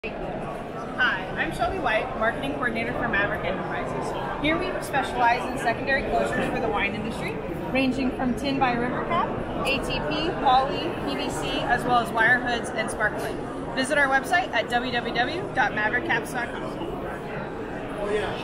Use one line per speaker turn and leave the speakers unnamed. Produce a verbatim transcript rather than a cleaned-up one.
Hi, I'm Shelby White, Marketing Coordinator for Maverick Enterprises. Here we specialize in secondary closures for the wine industry, ranging from tin by river cap, A T P, poly, P V C, as well as wire hoods and sparkling. Visit our website at w w w dot maverick caps dot com.